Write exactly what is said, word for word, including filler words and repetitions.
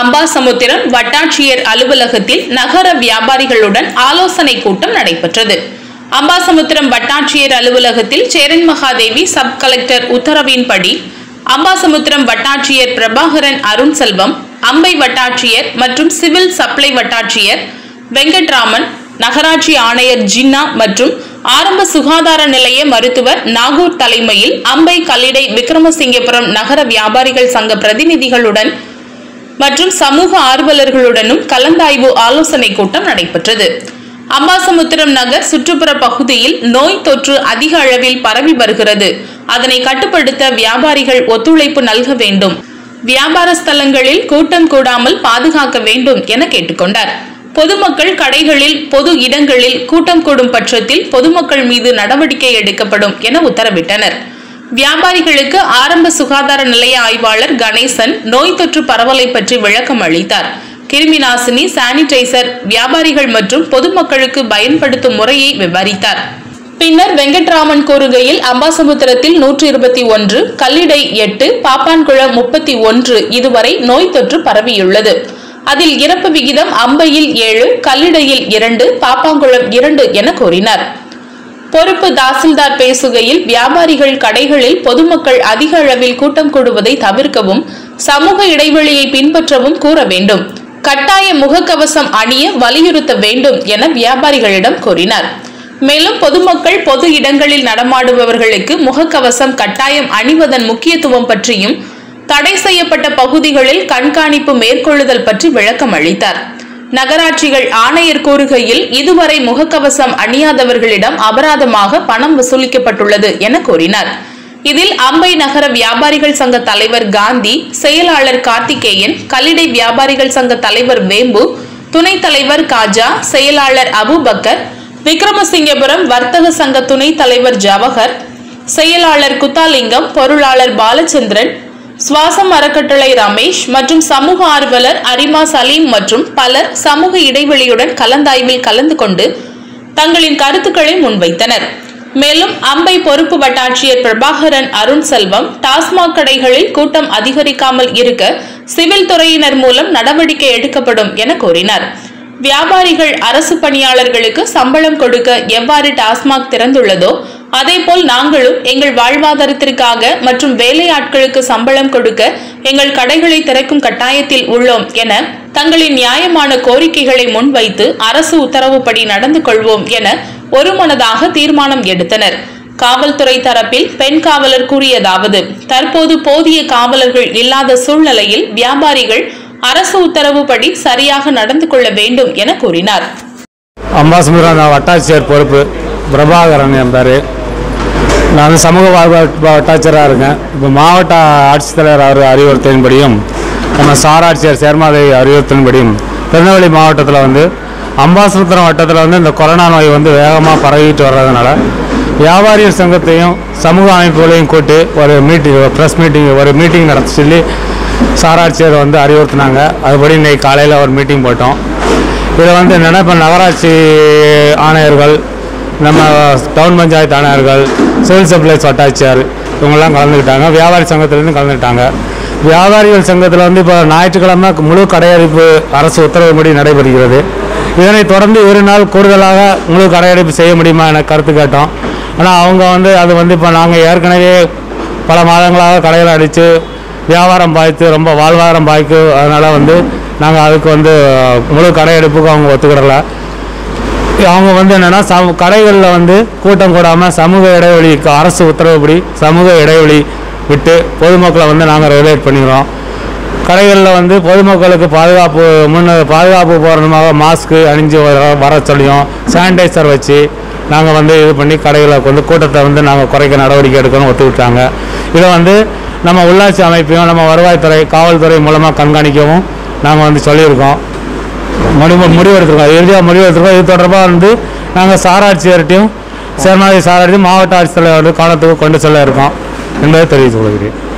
அம்பாசமுத்திரம் வட்டாட்சியர் அலுவலகத்தில் நகர வியாபாரிகளுடன் ஆலோசனை கூட்டம் நடைபெற்றது. அம்பாசமுத்திரம் வட்டாட்சியர் அலுவலகத்தில் சேரன் மகாதேவி சப் கலெக்டர் உத்தரவின்படி அம்பாசமுத்திரம் வட்டாட்சியர் பிரபாகரன் அருண் செல்வம், அம்பை வட்டாட்சியர் மற்றும் சிவில் சப்ளை வட்டாட்சியர் வெங்கட்ராமன், நகராட்சி ஆணையர் ஜின்னா மற்றும் ஆரம்ப சுகாதார நிலைய மருத்துவர் நாகூர் தலைமையில் அம்பை, கல்லிடை, விக்ரமசிங்கபுரம் நகர வியாபாரிகள் சங்க பிரதிநிதிகளுடன் மற்றும் சமூக ஆர்வலர்களுடனும் கலந்தாய்வு ஆலோசனை கூட்டம் நடைபெற்றது. அம்பாசமுத்திரம் நகர் சுற்றுப்புற பகுதியில் நோய் தொற்று அதிக அளவில் பரவி வருகிறது. அதனை கட்டுப்படுத்த வியாபாரிகள் ஒத்துழைப்பு நல்க வேண்டும். வியாபார ஸ்தலங்களில் கூட்டம் கூடாமல் பாதுகாக்க வேண்டும் என கேட்டுக்கொண்டார். பொதுமக்கள் கடைகளில், பொது இடங்களில் கூட்டம் கூடும் பட்சத்தில் பொதுமக்கள் மீது நடவடிக்கை எடுக்கப்படும் என உத்தரவிட்டனர். வியாபாரிகளுக்கு ஆரம்ப சுகாதார நிலைய ஆய்வாளர் கணேசன் நோய் தொற்று பரவலை பற்றி விளக்கம் அளித்தார். கிருமி நாசினி, சானிடைசர் வியாபாரிகள் மற்றும் பொதுமக்களுக்கு பயன்படுத்தும் முறையை விவரித்தார். பின்னர் வெங்கட்ராமன் கூறுகையில், அம்பாசமுத்திரத்தில் நூற்றி இருபத்தி ஒன்று, கல்லிடை எட்டு, பாப்பான்குளம் முப்பத்தி ஒன்று இதுவரை நோய் தொற்று பரவியுள்ளது. அதில் இறப்பு விகிதம் அம்பையில் ஏழு, கல்லிடையில் இரண்டு, பாப்பாங்குளம் இரண்டு என கூறினார். பொறுப்பு தாசில்தார் பேசுகையில், வியாபாரிகள் கடைகளில் பொதுமக்கள் அதிக அளவில் கூட்டம் கூடுவதை தவிர்க்கவும், சமூக இடைவெளியை பின்பற்றவும் கூற வேண்டும். கட்டாய முகக்கவசம் அணிய வலியுறுத்த வேண்டும் என வியாபாரிகளிடம் கூறினார். மேலும் பொதுமக்கள் பொது இடங்களில் நடமாடுபவர்களுக்கு முகக்கவசம் கட்டாயம் அணிவதன் முக்கியத்துவம் பற்றியும், தடை செய்யப்பட்ட பகுதிகளில் கண்காணிப்பு மேற்கொள்ளுதல் பற்றி விளக்கம் அளித்தார். நகராட்சிகள் ஆணையர் கூறுகையில், இதுவரை முகக்கவசம் அணியாதவர்களிடம் அபராதமாக பணம் வசூலிக்கப்பட்டுள்ளது என கூறினார். இதில் அம்பை நகர வியாபாரிகள் சங்க தலைவர் காந்தி, செயலாளர் கார்த்திகேயன், கல்லிடை வியாபாரிகள் சங்க தலைவர் வேம்பு, துணைத் தலைவர் காஜா, செயலாளர் அபுபக்கர், விக்ரமசிங்கபுரம் வர்த்தக சங்க துணைத் தலைவர் ஜவஹர், செயலாளர் குத்தாலிங்கம், பொருளாளர் பாலச்சந்திரன், சுவாசம் அறக்கட்டளை ரமேஷ் மற்றும் சமூக ஆர்வலர் அரிமா சலீம் மற்றும் பலர் சமூக இடைவெளியுடன் கலந்தாய்வில் கலந்து கொண்டு தங்களின் கருத்துக்களை முன்வைத்தனர். மேலும் அம்பை பொறுப்பு வட்டாட்சியர் பிரபாகரன் அருண் செல்வம், டாஸ்மாக் கடைகளில் கூட்டம் அதிகரிக்காமல் இருக்க சிவில் துறையினர் மூலம் நடவடிக்கை எடுக்கப்படும் என கூறினார். வியாபாரிகள், அரசு பணியாளர்களுக்கு சம்பளம் கொடுக்க எவ்வாறு டாஸ்மாக் திறந்துள்ளதோ அதேபோல் நாங்களும் எங்கள் வாழ்வாதாரத்திற்காக மற்றும் வேலையாட்களுக்கு சம்பளம் கொடுக்க எங்கள் கடைகளை திறக்கும் கட்டாயத்தில் உள்ளோம் என தங்களின் நியாயமான கோரிக்கைகளை முன்வைத்து அரசு உத்தரவுப்படி நடந்து கொள்வோம் என ஒருமனதாக தீர்மானம் எடுத்தனர். காவல்துறை தரப்பில் பெண் காவலர் கூறியதாவது, தற்போது போதிய காவலர்கள் இல்லாத சூழ்நிலையில் வியாபாரிகள் அரசு உத்தரவுப்படி சரியாக நடந்து கொள்ள வேண்டும் என கூறினார். அம்பாசமுத்திரம் வட்டாட்சியர் பொறுப்பு பிரபாகரன் என் பேர். நான் சமூக வட்டாட்சியராக இருக்கேன். இப்போ மாவட்ட ஆட்சித்தலைவர் அவர் அறிவுறுத்தின்படியும், நம்ம சாராட்சியர் சேர்மாதேவி அறிவுறுத்தின்படியும் திருநெல்வேலி மாவட்டத்தில் வந்து அம்பாசமுத்திரம் வட்டத்தில் வந்து இந்த கொரோனா நோய் வந்து வேகமாக பரவிட்டு வர்றதுனால வியாபாரிகள் சங்கத்தையும் சமூக அமைப்புகளையும் கூட்டி ஒரு மீட்டிங், ப்ரெஸ் மீட்டிங் ஒரு மீட்டிங் நடத்த சொல்லி சாராட்சியர் வந்து அறிவுறுத்தினாங்க. அதுபடி இன்றைக்கி காலையில் ஒரு மீட்டிங் போட்டோம். இதில் வந்து என்னென்னா, இப்போ நகராட்சி ஆணையர்கள், நம்ம டவுன் பஞ்சாயத்து ஆணையர்கள், சிவில் சப்ளைஸ் வட்டாட்சியர் இவங்கெல்லாம் கலந்துக்கிட்டாங்க. வியாபாரி சங்கத்திலேருந்து கலந்துக்கிட்டாங்க. வியாபாரிகள் சங்கத்தில் வந்து இப்போ ஞாயிற்றுக்கிழமை முழு கடையடைப்பு அரசு உத்தரவுப்படி நடைபெறுகிறது. இதனைத் தொடர்ந்து இரு நாள் கூடுதலாக முழு கடையடைப்பு செய்ய முடியுமா என கருத்து கேட்டோம். ஆனால் அவங்க வந்து அது வந்து இப்போ நாங்கள் ஏற்கனவே பல மாதங்களாக கடையில் அடித்து வியாபாரம் பாய்த்து ரொம்ப வாழ்வாதாரம் பாய்க்கு, அதனால் வந்து நாங்கள் அதுக்கு வந்து முழு கடையெடுப்புக்கு அவங்க ஒத்துக்கிடலை. அவங்க வந்து என்னென்னா, சம கடைகளில் வந்து கூட்டம் கூடாமல் சமூக இடைவெளிக்கு அரசு உத்தரவுப்படி சமூக இடைவெளி விட்டு பொதுமக்களை வந்து நாங்கள் ரெகுலேட் பண்ணிக்கிறோம். கடைகளில் வந்து பொதுமக்களுக்கு பாதுகாப்பு முன்ன பாதுகாப்பு போகிறதுமாக மாஸ்க்கு அணிஞ்சு வர வர சொல்லியும் சானிடைசர் வச்சு நாங்கள் வந்து இது பண்ணி கடைகளை வந்து கூட்டத்தை வந்து நாங்கள் குறைக்க நடவடிக்கை எடுக்கணும் ஒத்துக்கிட்டாங்க. இதை வந்து நம்ம உள்ளாட்சி அமைப்பையும் நம்ம வருவாய்த்துறை, காவல்துறை மூலமாக கண்காணிக்கவும் நாங்கள் வந்து சொல்லியிருக்கோம். முடிவு முடிவெடுத்துருக்கோம் இறுதியாக முடிவெடுத்துருக்கோம். இது தொடர்பாக வந்து நாங்கள் சாராட்சியர்கிட்டையும் சேர்மாதி சாராட்சியும் மாவட்ட ஆட்சித்தலைவர் கவனத்துக்கு கொண்டு செல்ல இருக்கோம் என்பதை தெரிவித்துக் கொள்கிறேன்.